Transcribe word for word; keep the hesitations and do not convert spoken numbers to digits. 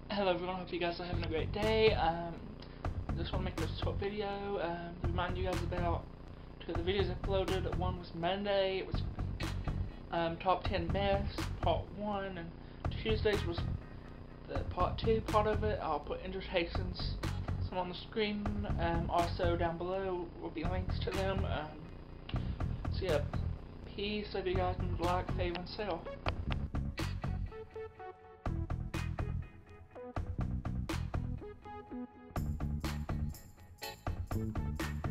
Hello everyone, hope you guys are having a great day. Um, just want to make this short video um, to remind you guys about two of the videos I uploaded. One was Monday, it was um, top ten myths, part one, and Tuesdays was the part two part of it. I'll put indentations some on the screen. Um, also down below will be links to them. Um, so yeah, peace. Hope you guys can like, favor, and sell. Thank you.